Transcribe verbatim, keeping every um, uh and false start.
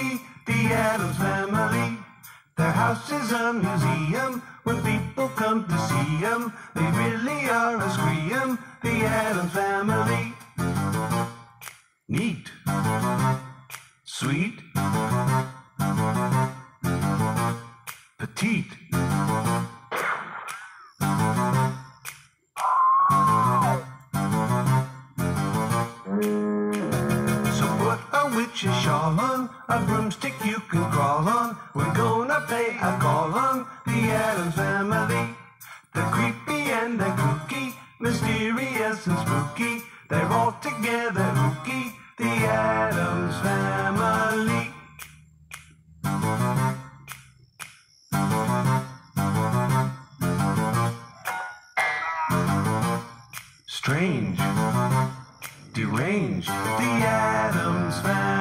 spooky, the Addams Family. Their house is a museum. When people come to see them, they really are a scream. The Addams Family. Neat. Sweet. Petite. So put a witch's shawl on, a broomstick you can crawl on. We're gonna pay a call on the Addams Family. They're creepy and they're kooky, mysterious and spooky. They're all together hooky, the Addams Family. Strange, deranged, the Addams Family.